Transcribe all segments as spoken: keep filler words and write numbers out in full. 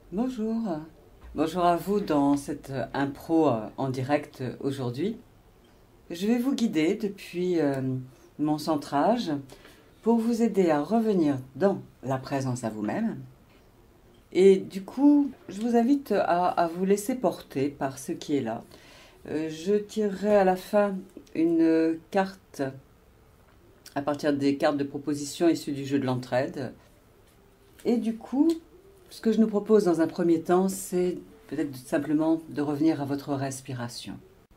Bonjour. Bonjour à vous dans cette impro euh, en direct euh, aujourd'hui. Je vais vous guider depuis euh, mon centrage pour vous aider à revenir dans la présence à vous-même. Et du coup, je vous invite à, à vous laisser porter par ce qui est là. Euh, je tirerai à la fin une carte à partir des cartes de proposition issues du jeu de l'entraide. Et du coup, ce que je nous propose dans un premier temps, c'est peut-être simplement de revenir à votre respiration.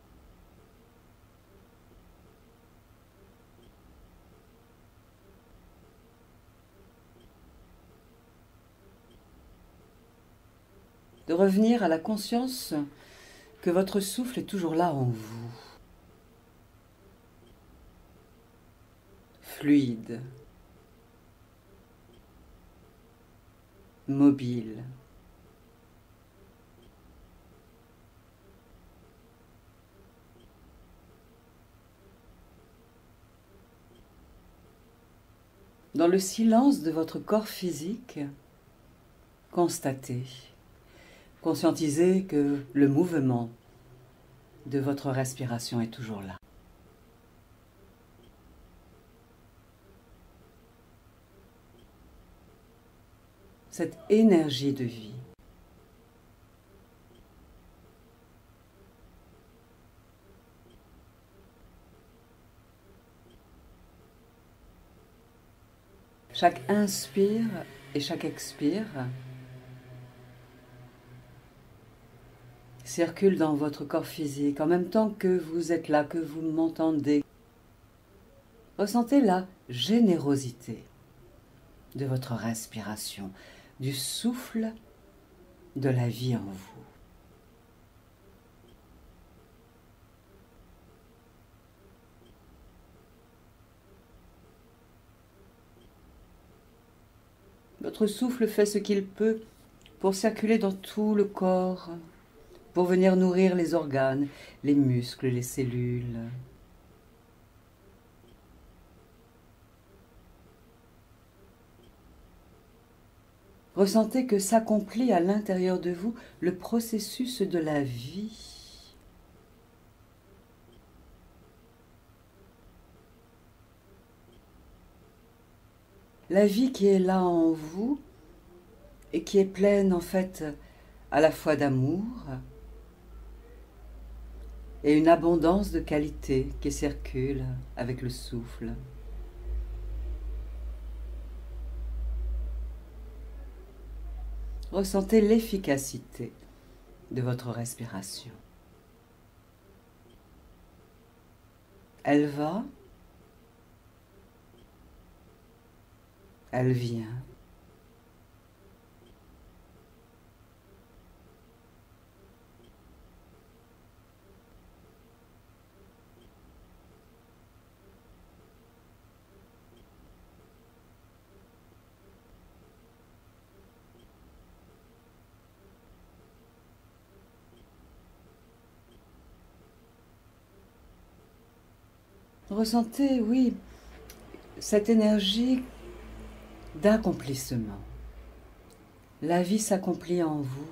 De revenir à la conscience que votre souffle est toujours là en vous, fluide, mobile. Dans le silence de votre corps physique, constatez, conscientisez que le mouvement de votre respiration est toujours là. Cette énergie de vie. Chaque inspire et chaque expire circule dans votre corps physique en même temps que vous êtes là, que vous m'entendez. Ressentez la générosité de votre respiration, du souffle de la vie en vous. Votre souffle fait ce qu'il peut pour circuler dans tout le corps, pour venir nourrir les organes, les muscles, les cellules. Ressentez que s'accomplit à l'intérieur de vous le processus de la vie. La vie qui est là en vous et qui est pleine en fait à la fois d'amour et une abondance de qualité qui circule avec le souffle. Ressentez l'efficacité de votre respiration. Elle va, elle vient. Ressentez, oui, cette énergie d'accomplissement. La vie s'accomplit en vous.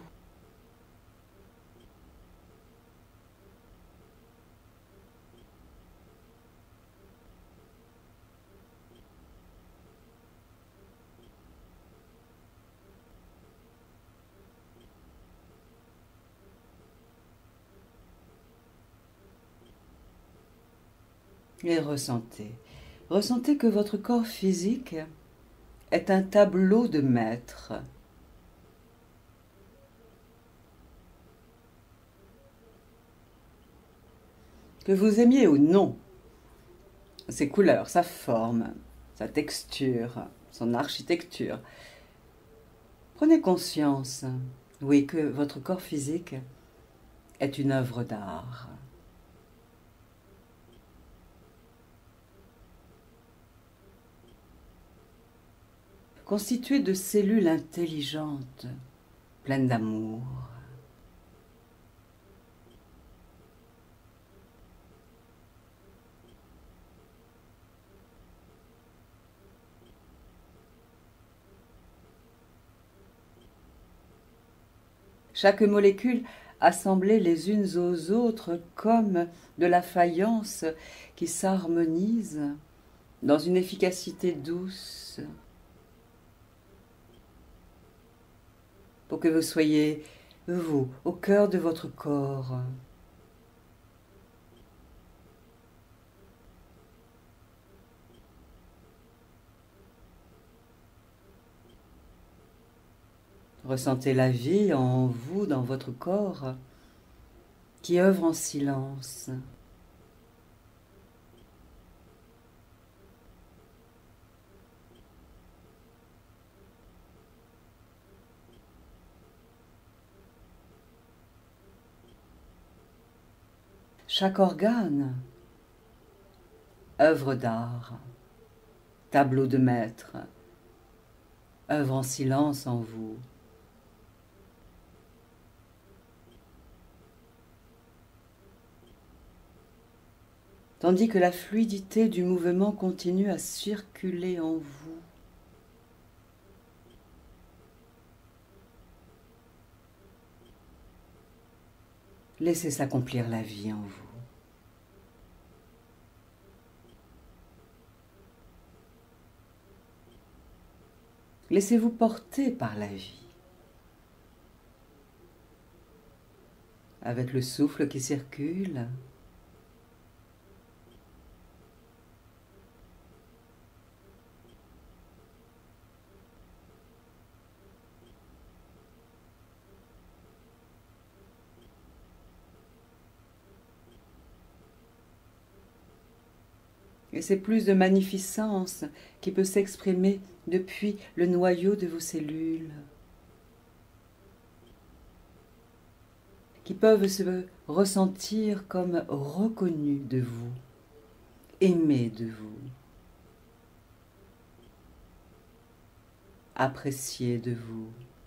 Et ressentez. Ressentez que votre corps physique est un tableau de maître. Que vous aimiez ou non ses couleurs, sa forme, sa texture, son architecture, prenez conscience, oui, que votre corps physique est une œuvre d'art. Constitué de cellules intelligentes, pleines d'amour. chaque molécule assemblée les unes aux autres comme de la faïence qui s'harmonise dans une efficacité douce, pour que vous soyez, vous, au cœur de votre corps. Ressentez la vie en vous, dans votre corps, qui œuvre en silence. Chaque organe, œuvre d'art, tableau de maître, œuvre en silence en vous. Tandis que la fluidité du mouvement continue à circuler en vous. Laissez s'accomplir la vie en vous. Laissez-vous porter par la vie, avec le souffle qui circule. Et c'est plus de magnificence qui peut s'exprimer depuis le noyau de vos cellules, qui peuvent se ressentir comme reconnus de vous, aimés de vous, appréciés de vous.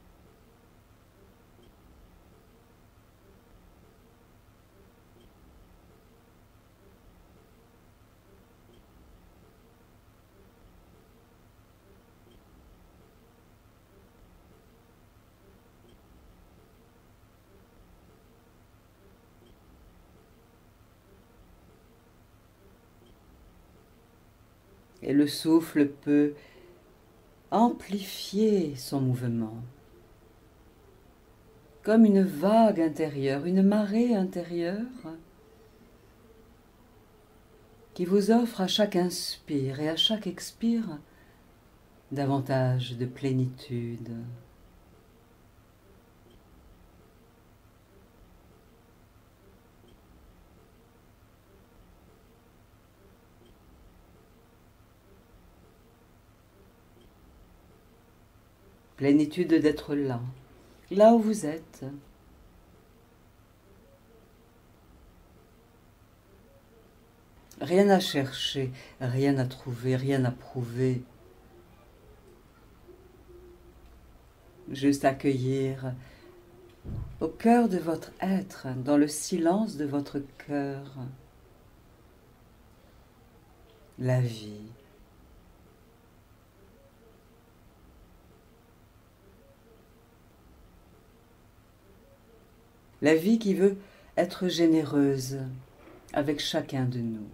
Et le souffle peut amplifier son mouvement, comme une vague intérieure, une marée intérieure qui vous offre à chaque inspire et à chaque expire davantage de plénitude. Plénitude d'être là, là où vous êtes. Rien à chercher, rien à trouver, rien à prouver. Juste accueillir au cœur de votre être, dans le silence de votre cœur, la vie. La vie qui veut être généreuse avec chacun de nous.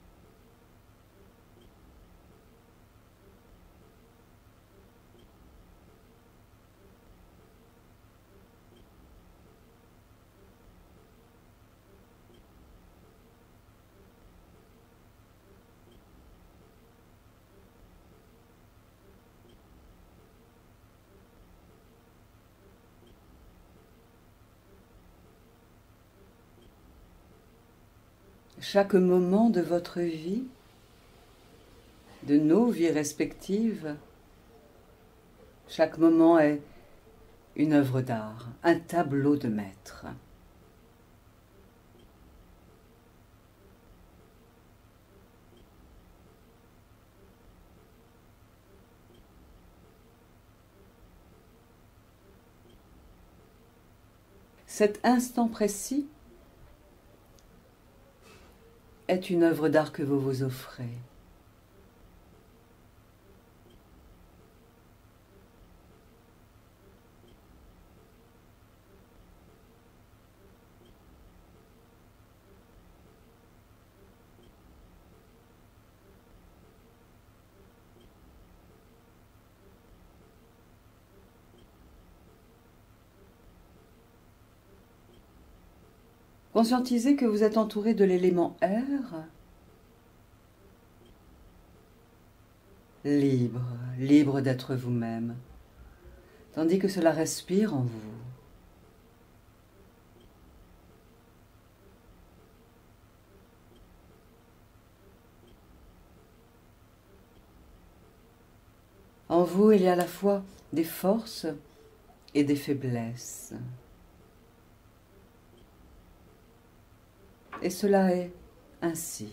Chaque moment de votre vie, de nos vies respectives, chaque moment est une œuvre d'art, un tableau de maître. Cet instant précis est une œuvre d'art que vous vous offrez. Conscientisez que vous êtes entouré de l'élément air, libre, libre d'être vous-même, tandis que cela respire en vous. En vous, il y a à la fois des forces et des faiblesses. Et cela est ainsi.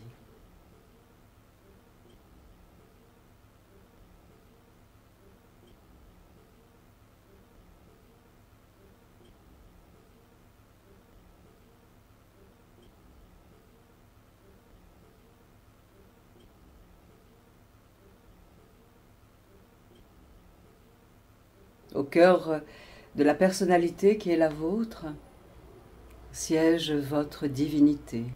Au cœur de la personnalité qui est la vôtre, siège votre divinité,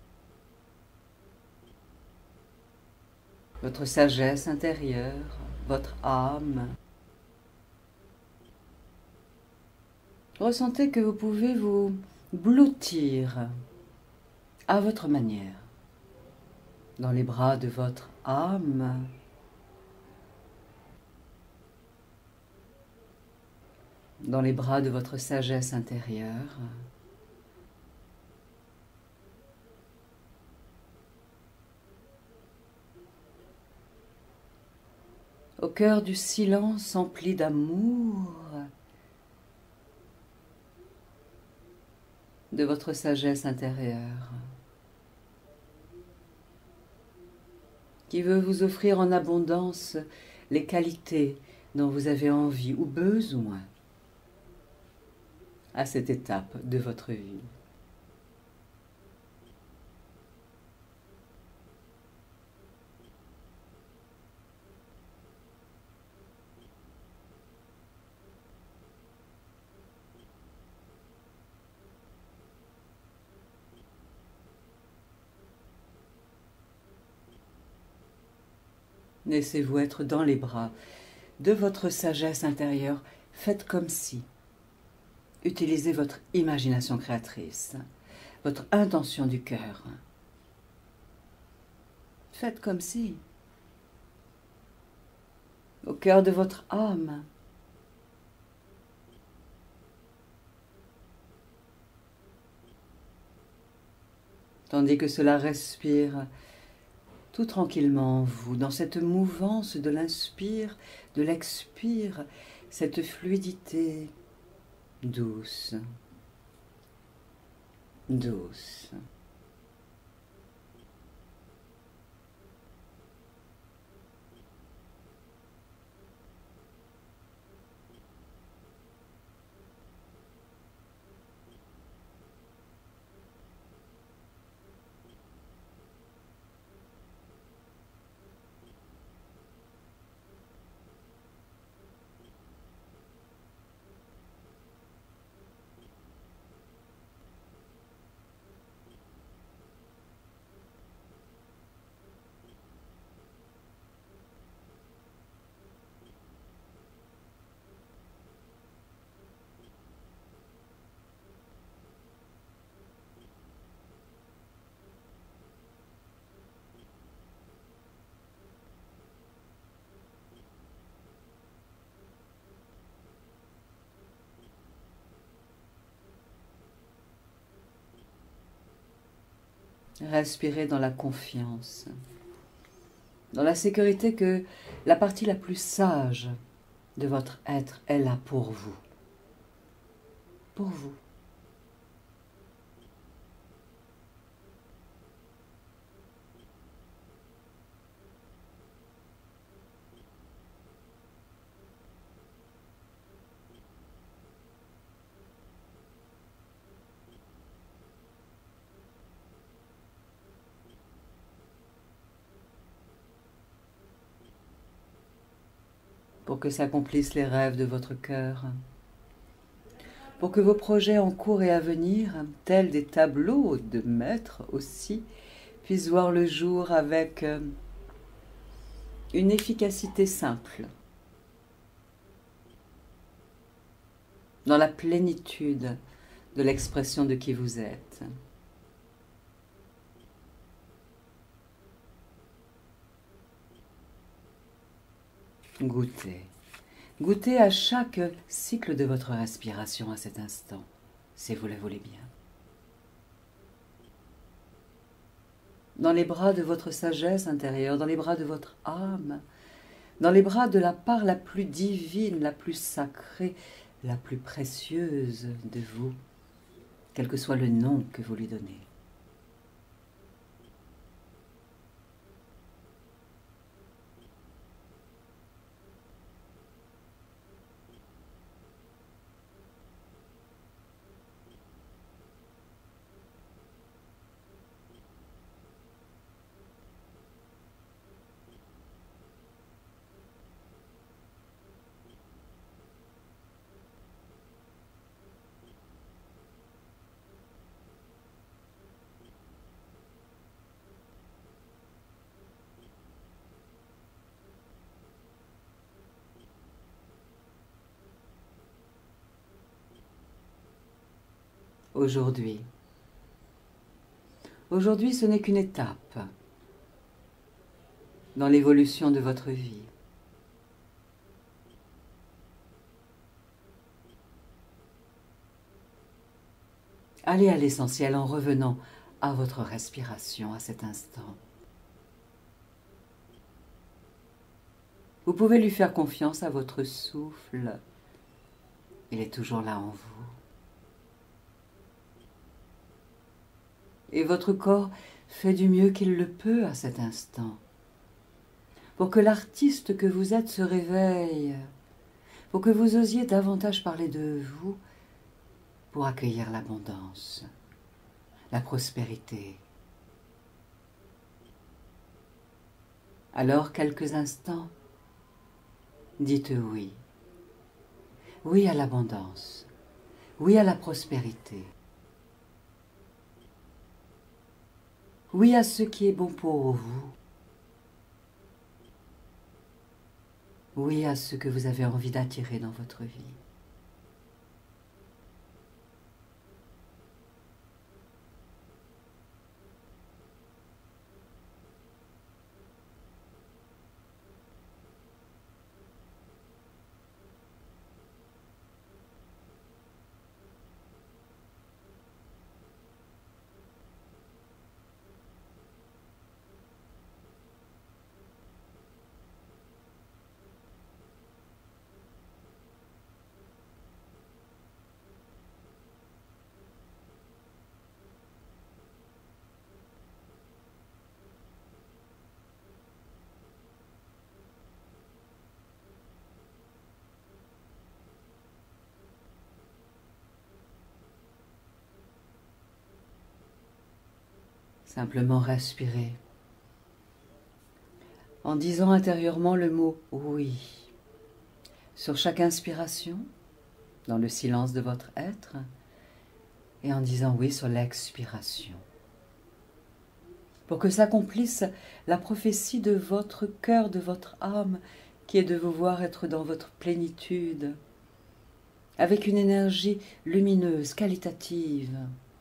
votre sagesse intérieure, votre âme. Ressentez que vous pouvez vous blottir à votre manière, dans les bras de votre âme, dans les bras de votre sagesse intérieure. Au cœur du silence empli d'amour, de votre sagesse intérieure, qui veut vous offrir en abondance les qualités dont vous avez envie ou besoin à cette étape de votre vie. Laissez-vous être dans les bras de votre sagesse intérieure. Faites comme si. Utilisez votre imagination créatrice, votre intention du cœur. Faites comme si. Au cœur de votre âme, tandis que cela respire tout tranquillement en vous, dans cette mouvance de l'inspire, de l'expire, cette fluidité douce, douce. Respirez dans la confiance, dans la sécurité que la partie la plus sage de votre être est là pour vous. Pour vous. Pour que s'accomplissent les rêves de votre cœur, pour que vos projets en cours et à venir, tels des tableaux de maître aussi, puissent voir le jour avec une efficacité simple, dans la plénitude de l'expression de qui vous êtes. Goûtez. Goûtez à chaque cycle de votre respiration à cet instant, si vous le voulez bien. Dans les bras de votre sagesse intérieure, dans les bras de votre âme, dans les bras de la part la plus divine, la plus sacrée, la plus précieuse de vous, quel que soit le nom que vous lui donnez. Aujourd'hui. Aujourd'hui, ce n'est qu'une étape dans l'évolution de votre vie. Allez à l'essentiel en revenant à votre respiration à cet instant. Vous pouvez lui faire confiance à votre souffle. Il est toujours là en vous. Et votre corps fait du mieux qu'il le peut à cet instant, pour que l'artiste que vous êtes se réveille, pour que vous osiez davantage parler de vous, pour accueillir l'abondance, la prospérité. Alors, quelques instants, dites oui. Oui à l'abondance, oui à la prospérité. Oui à ce qui est bon pour vous. Oui à ce que vous avez envie d'attirer dans votre vie. Simplement respirez, en disant intérieurement le mot « oui » sur chaque inspiration, dans le silence de votre être, et en disant « oui » sur l'expiration. Pour que s'accomplisse la prophétie de votre cœur, de votre âme, qui est de vous voir être dans votre plénitude, avec une énergie lumineuse, qualitative,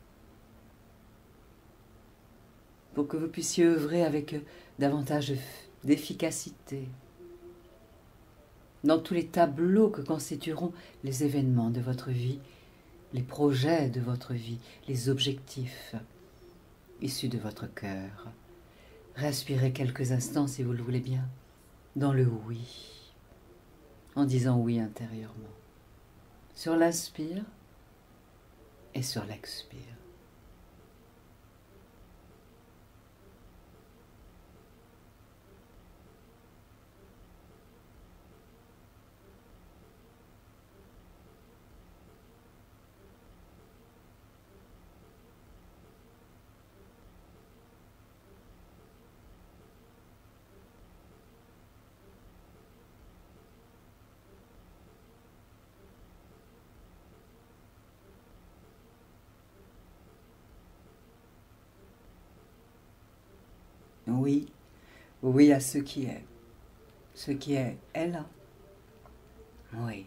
pour que vous puissiez œuvrer avec davantage d'efficacité dans tous les tableaux que constitueront les événements de votre vie, les projets de votre vie, les objectifs issus de votre cœur. Respirez quelques instants, si vous le voulez bien, dans le oui, en disant oui intérieurement, sur l'inspire et sur l'expire. Oui, oui à ce qui est. Ce qui est, est là. Oui.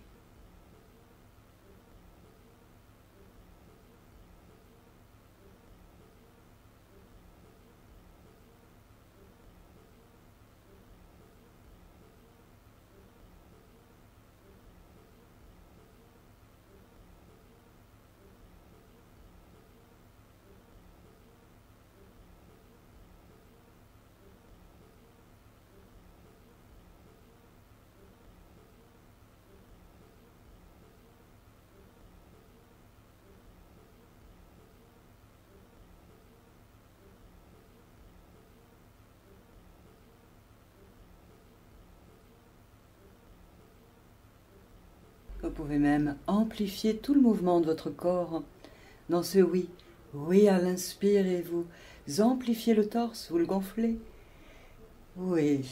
Vous pouvez même amplifier tout le mouvement de votre corps dans ce oui. Oui à l'inspire, vous amplifiez le torse, vous le gonflez. Oui,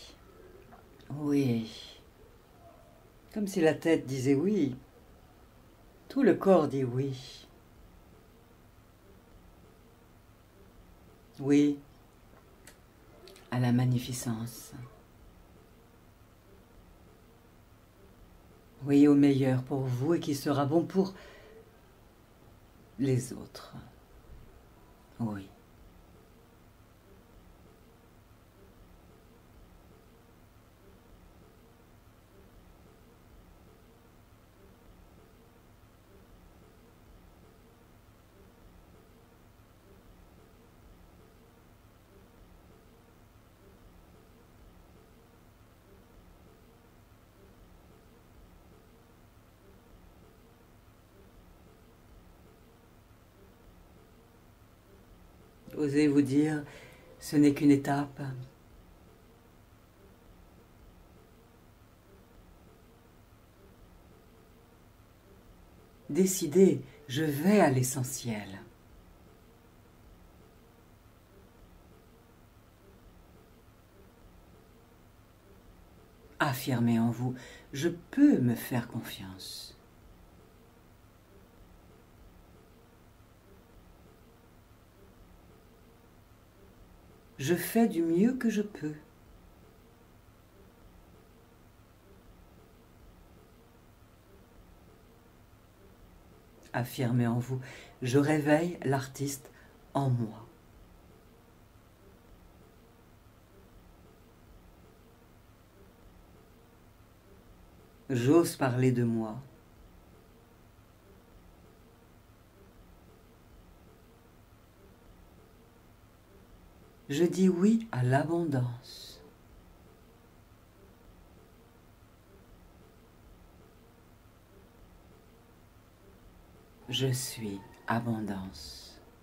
oui. Comme si la tête disait oui. Tout le corps dit oui. Oui à la magnificence. Oui au meilleur pour vous et qui sera bon pour les autres. Oui. Osez vous dire, ce n'est qu'une étape. Décidez, je vais à l'essentiel. Affirmez en vous, je peux me faire confiance. Je fais du mieux que je peux. Affirmez en vous, je réveille l'artiste en moi. J'ose parler de moi. Je dis oui à l'abondance. Je suis abondance.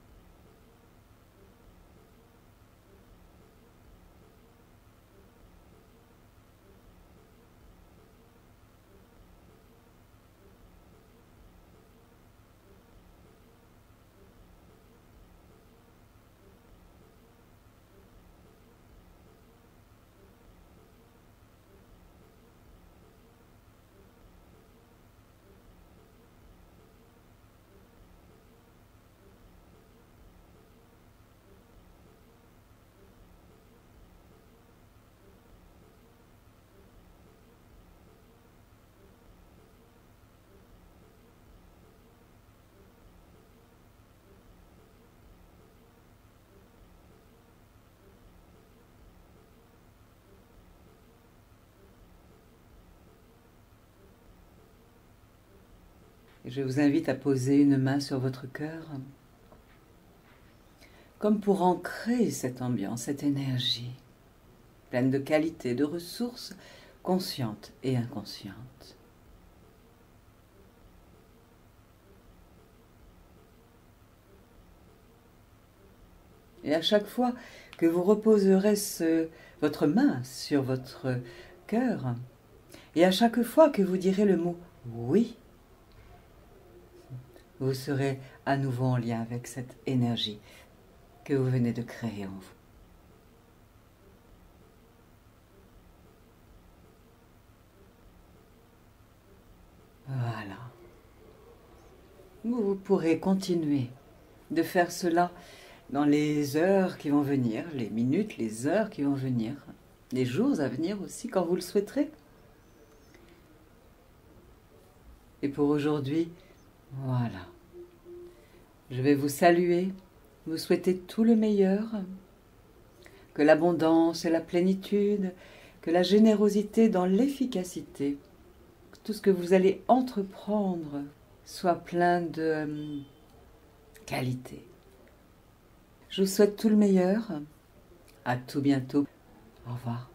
Je vous invite à poser une main sur votre cœur, comme pour ancrer cette ambiance, cette énergie, pleine de qualités, de ressources conscientes et inconscientes. Et à chaque fois que vous reposerez ce, votre main sur votre cœur, et à chaque fois que vous direz le mot « oui », vous serez à nouveau en lien avec cette énergie que vous venez de créer en vous. Voilà. Vous pourrez continuer de faire cela dans les heures qui vont venir, les minutes, les heures qui vont venir, les jours à venir aussi, quand vous le souhaiterez. Et pour aujourd'hui, voilà. Je vais vous saluer, vous souhaiter tout le meilleur, que l'abondance et la plénitude, que la générosité dans l'efficacité, que tout ce que vous allez entreprendre soit plein de euh, qualité. Je vous souhaite tout le meilleur. À tout bientôt. Au revoir.